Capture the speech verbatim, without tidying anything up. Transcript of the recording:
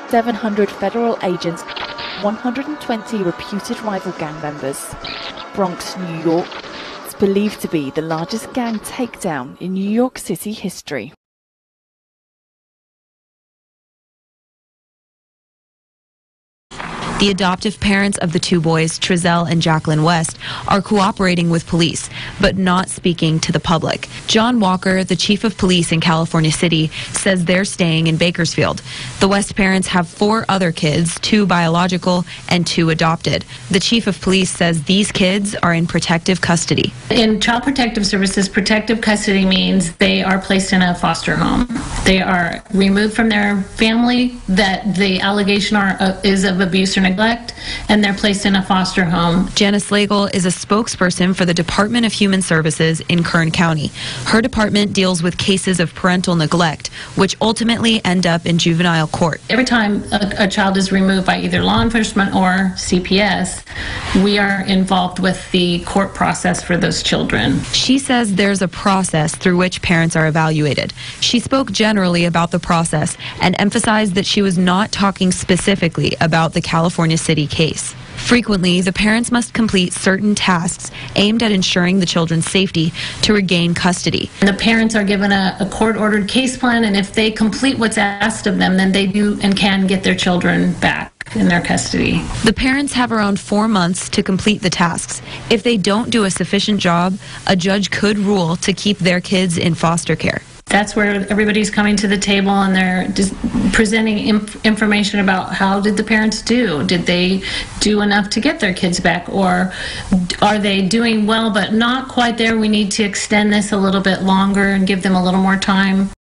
seven hundred federal agents, one hundred twenty reputed rival gang members. Bronx, New York. It's believed to be the largest gang takedown in New York City history. The adoptive parents of the two boys, Trezell and Jacqueline West, are cooperating with police, but not speaking to the public. John Walker, the chief of police in California City, says they're staying in Bakersfield. The West parents have four other kids, two biological and two adopted. The chief of police says these kids are in protective custody. In Child Protective Services, protective custody means they are placed in a foster home. They are removed from their family that the allegation are, uh, is of abuse or neglect, and they're placed in a foster home. Janice Slagle is a spokesperson for the Department of Human Services in Kern County. Her department deals with cases of parental neglect, which ultimately end up in juvenile court. Every time a, a child is removed by either law enforcement or C P S, we are involved with the court process for those children. She says there's a process through which parents are evaluated. She spoke generally about the process and emphasized that she was not talking specifically about the California City case. Frequently, the parents must complete certain tasks aimed at ensuring the children's safety to regain custody. The parents are given a, a court-ordered case plan, and if they complete what's asked of them, then they do and can get their children back in their custody. The parents have around four months to complete the tasks. If they don't do a sufficient job, a judge could rule to keep their kids in foster care. That's where everybody's coming to the table and they're just presenting inf information about how did the parents do? Did they do enough to get their kids back? Or are they doing well but not quite there? We need to extend this a little bit longer and give them a little more time.